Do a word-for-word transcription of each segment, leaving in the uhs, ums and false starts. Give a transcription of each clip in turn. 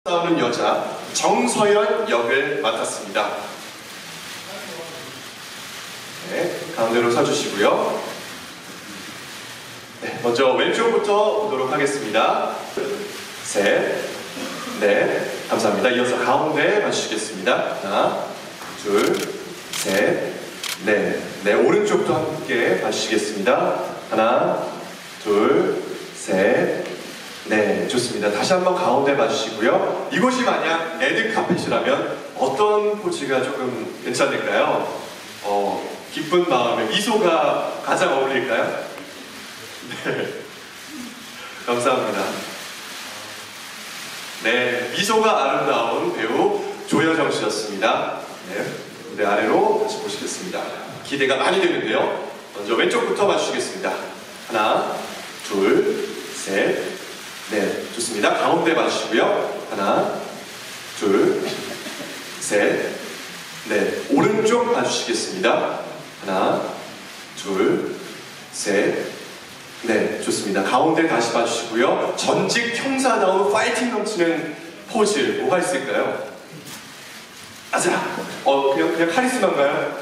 싸우는 여자 정서연 역을 맡았습니다. 네, 가운데로 서주시고요. 네, 먼저 왼쪽부터 보도록 하겠습니다. 셋, 넷, 감사합니다. 이어서 가운데 봐주시겠습니다. 하나, 둘, 셋, 넷, 네, 오른쪽도 함께 봐주시겠습니다. 하나, 둘, 셋, 네, 좋습니다. 다시 한번 가운데 봐주시고요. 이곳이 만약 레드카펫이라면 어떤 포즈가 조금 괜찮을까요? 어, 기쁜 마음에 미소가 가장 어울릴까요? 네, 감사합니다. 네, 미소가 아름다운 배우 조여정 씨였습니다. 네, 무대 아래로 다시 보시겠습니다. 기대가 많이 되는데요. 먼저 왼쪽부터 봐주시겠습니다. 하나, 둘, 셋, 네, 좋습니다. 가운데 봐주시고요. 하나, 둘, 셋, 네, 오른쪽 봐주시겠습니다. 하나, 둘, 셋, 네, 좋습니다. 가운데 다시 봐주시고요. 전직 형사다운 파이팅 넘치는 포즈 뭐가 있을까요? 아자, 어, 그냥, 그냥 카리스마인가요?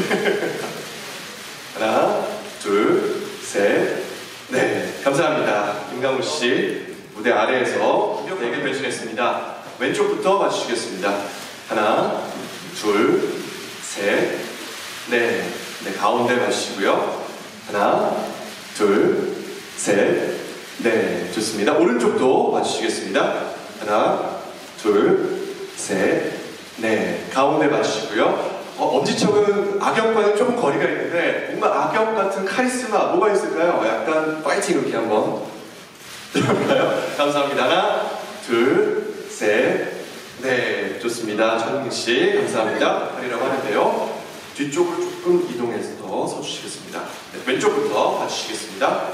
하나, 둘, 셋, 네, 감사합니다. 김강우 씨 무대 아래에서 대결 배신했습니다. 왼쪽부터 봐주시겠습니다. 하나, 둘, 셋, 네, 네, 가운데 봐주시고요. 하나, 둘, 셋, 네, 좋습니다. 오른쪽도 봐주시겠습니다. 하나, 둘, 셋, 네, 가운데 봐주시고요. 어, 엄지척은 악역과는 조금 거리가 있는데 뭔가 악역 같은 카리스마 뭐가 있을까요? 약간 파이팅 이렇게 한번 들어볼까요? 감사합니다. 하나, 둘, 셋, 네, 좋습니다. 천웅씨 감사합니다. 하리라고 하는데요. 뒤쪽으로 조금 이동해서 더 서주시겠습니다. 네, 왼쪽부터 봐주시겠습니다.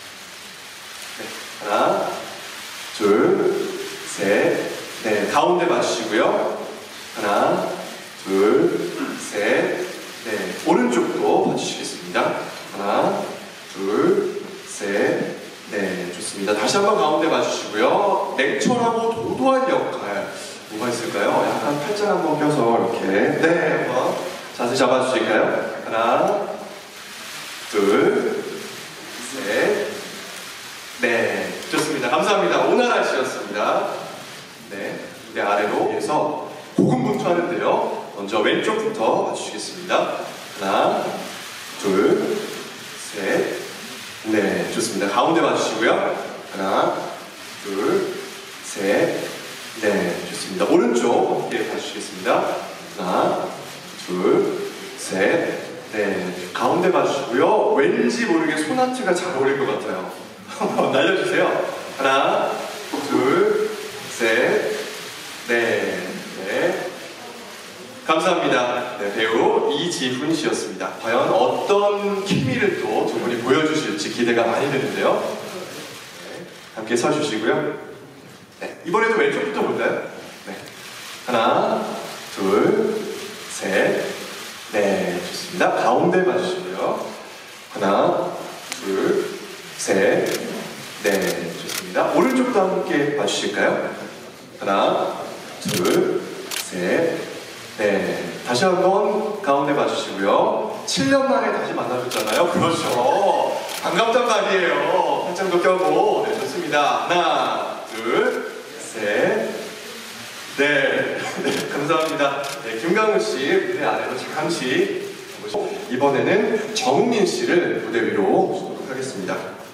네, 하나, 둘, 셋, 네, 가운데 봐주시고요. 하나, 둘, 셋, 네, 오른쪽도 봐주시겠습니다. 하나, 둘, 셋, 네, 좋습니다. 다시 한번 가운데 봐주시고요. 냉철하고 도도한 역할 뭐가 있을까요? 약간 팔짱 한번 껴서 이렇게 네, 한번 자세 잡아주실까요? 하나, 둘, 셋, 네, 좋습니다. 감사합니다. 오나라 씨였습니다. 네, 무대 아래로 해서 고군분투하는데요. 먼저 왼쪽부터 봐주시겠습니다. 하나, 둘, 셋, 네, 좋습니다. 가운데 봐주시고요. 하나, 둘, 셋, 네, 좋습니다. 오른쪽 함께 봐주시겠습니다. 하나, 둘, 셋, 네, 가운데 봐주시고요. 왠지 모르게 소나트가 잘 어울릴 것 같아요. 한번 날려주세요. 하나, 둘, 셋, 네, 네. 감사합니다. 네, 배우 이지훈 씨였습니다. 과연 어떤 케미를 또 두 분이 보여주실지 기대가 많이 되는데요. 네, 함께 서주시고요. 네, 이번에도 왼쪽부터 볼까요? 네, 하나, 둘, 셋, 네, 좋습니다. 가운데 봐주시고요. 하나, 둘, 셋, 네, 좋습니다. 오른쪽도 함께 봐주실까요? 하나, 둘, 셋, 네, 다시 한번 가운데 봐주시고요. 칠 년 만에 다시 만나줬잖아요. 그렇죠. 반갑단 말이에요. 팔짱도 껴고. 네, 좋습니다. 하나, 둘, 셋, 네, 네, 감사합니다. 네, 김강우 씨 무대 아래로 잠시 보시고 이번에는 정민 씨를 무대 위로 모시도록 하겠습니다.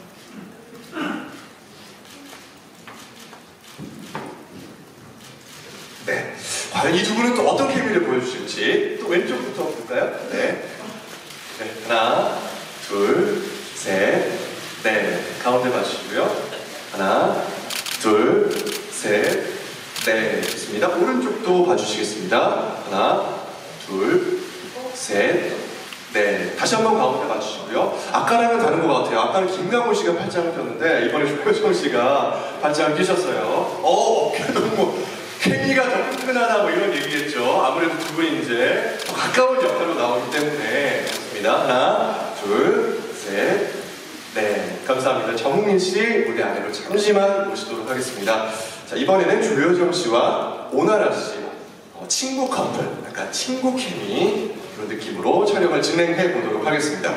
네, 과연 이 두 분은 또 어떤 케미를 보여주실지 또 왼쪽부터 볼까요? 네, 네, 하나, 둘, 셋, 네, 가운데 봐주시고요. 하나, 둘, 셋, 네, 좋습니다. 오른쪽도 봐주시겠습니다. 하나, 둘, 셋, 네, 다시 한번 가운데 봐주시고요. 아까랑은 다른 것 같아요. 아까는 김강호 씨가 팔짱을 꼈는데 이번에 조여정 씨가 팔짱을 끼셨어요. 어, 어깨도 뭐 케미가 더 끈끈하다 뭐 이런 얘기겠죠. 아무래도 두 분이 이제 더 가까운 역할로 나오기 때문에 좋습니다. 하나, 둘, 셋, 네, 감사합니다. 정웅민 씨 무대 아래로 잠시만 모시도록 하겠습니다. 자, 이번에는 조효정 씨와 오나라 씨, 어, 친구 커플, 약간 친구 케미 그런 느낌으로 촬영을 진행해 보도록 하겠습니다.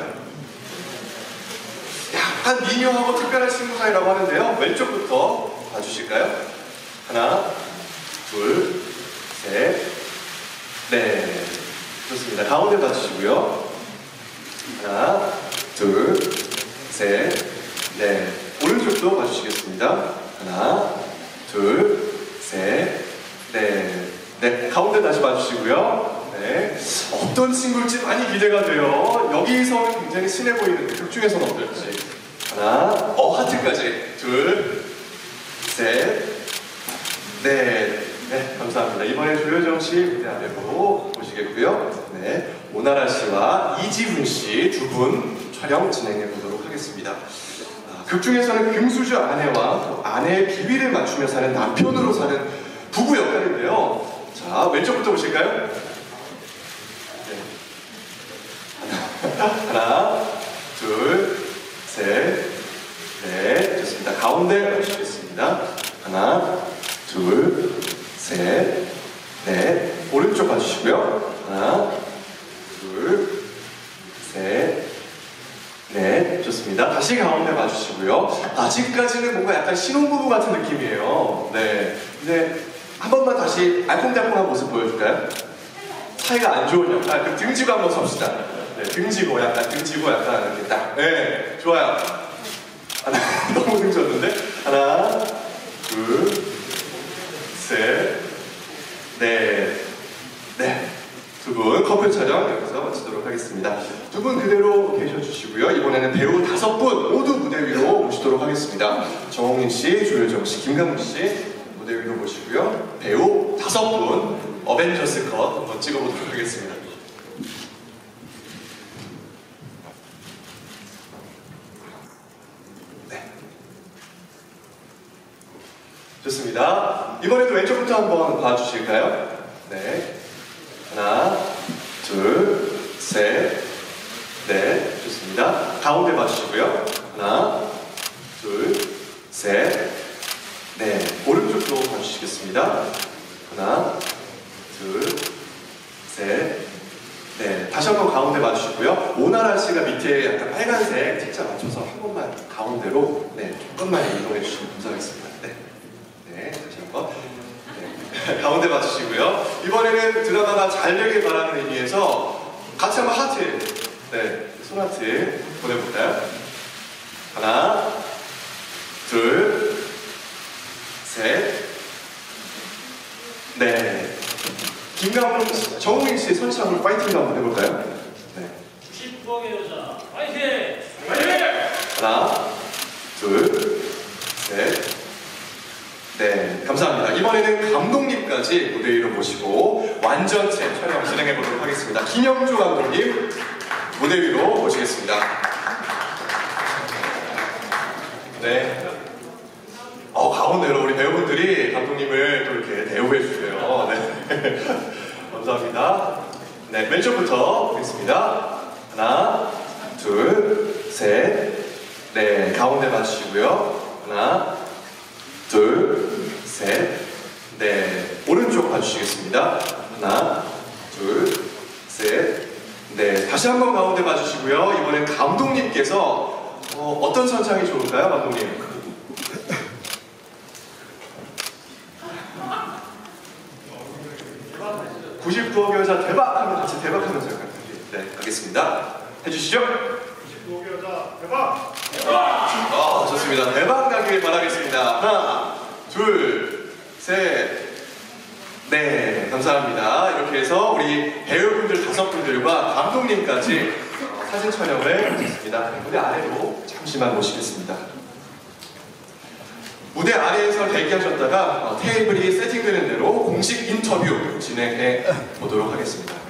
약간 미묘하고 특별한 친구 사이라고 하는데요. 왼쪽부터 봐주실까요? 하나, 둘, 셋, 네, 좋습니다. 가운데 봐주시고요. 하나, 둘, 셋, 네, 오른쪽도 봐주시겠습니다. 하나, 둘, 셋, 네, 네, 가운데 다시 봐주시고요. 네, 어떤 친구일지 많이 기대가 돼요. 여기서는 굉장히 친해 보이는데 극 중에서는 어떨지. 하나, 어, 하트까지. 둘, 셋, 네, 네, 감사합니다. 이번에 조효정 씨 무대 아래로 모시겠고요. 네, 오나라 씨와 이지훈 씨 두 분 촬영 진행해 보도록 하겠습니다. 아, 극 중에서는 금수저 아내와 또 아내의 비위를 맞추며 사는 남편으로 사는 부부 역할인데요. 자, 왼쪽부터 보실까요? 네. 하나, 둘, 셋, 넷, 좋습니다. 가운데 봐주시겠습니다. 하나, 둘, 셋, 넷, 오른쪽 봐주시고요. 하나, 둘, 셋, 넷, 좋습니다. 다시 가운데 봐주시고요. 아직까지는 뭔가 약간 신혼부부 같은 느낌이에요. 네, 근데 한 번만 다시 알콩달콩한 모습 보여줄까요? 사이가 안 좋은 역할, 그 등지고 한번 섭시다. 네, 등지고 약간 등지고 약간 이렇게 딱. 네, 좋아요. 하나, 너무 등졌는데? 하나, 둘, 셋, 넷, 네. 두 분 커플 촬영 여기서 마치도록 하겠습니다. 두 분 그대로 계셔주시고요. 이번에는 배우 다섯 분 모두 무대 위로 모시도록 하겠습니다. 정홍민 씨, 조효정 씨, 김강문 씨 무대 위로 모시고요. 배우 다섯 분 어벤져스 컷 한번 찍어보도록 하겠습니다. 네. 좋습니다. 이번에도 왼쪽부터 한번 봐주실까요? 네. 하나, 둘, 셋, 넷, 좋습니다. 가운데 봐주시고요. 하나, 둘, 셋, 네, 오른쪽도 봐주시겠습니다. 하나, 둘, 셋, 네, 다시 한번 가운데 봐주시고요. 오나라 씨가 밑에 약간 빨간색 책자 맞춰서 한 번만 가운데로 네, 조금만 이동해 주시면 감사하겠습니다. 네, 네, 다시 한번. 가운데 봐주시고요. 이번에는 드라마가 잘 되길 바라는 의미에서 같이 한번 하트, 네, 손하트 보내볼까요? 하나, 둘, 셋, 네. 김강훈, 정우민 씨 손짓 파이팅 한번 해볼까요? 네. 구십구억의 여자, 파이팅! 파이팅! 하나, 둘, 셋. 네, 감사합니다. 이번에는 감독님까지 무대 위로 모시고 완전체 촬영 진행해 보도록 하겠습니다. 김영주 감독님 무대 위로 모시겠습니다. 네. 어, 가운데로 우리 배우분들이 감독님을 또 이렇게 대우해 주세요. 네. 감사합니다. 네, 왼쪽부터 보겠습니다. 하나, 둘, 셋, 네, 가운데 봐주시고요. 하나, 둘, 셋, 네, 오른쪽 봐주시겠습니다. 하나, 둘, 셋, 네, 다시 한번 가운데 봐주시고요. 이번엔 감독님께서 어, 어떤 선창이 좋을까요, 감독님? 구십구억 여자 대박! 하면 같이 대박 하면서 약간 네, 가겠습니다. 해주시죠. 구십구억 여자 대박! 아, 좋습니다. 대박 나길 바라겠습니다. 하나, 둘, 셋, 네, 감사합니다. 이렇게 해서 우리 배우분들 다섯 분들과 감독님까지 사진 촬영을 마쳤습니다. 무대 아래로 잠시만 모시겠습니다. 무대 아래에서 대기하셨다가 테이블이 세팅되는 대로 공식 인터뷰 진행해 보도록 하겠습니다.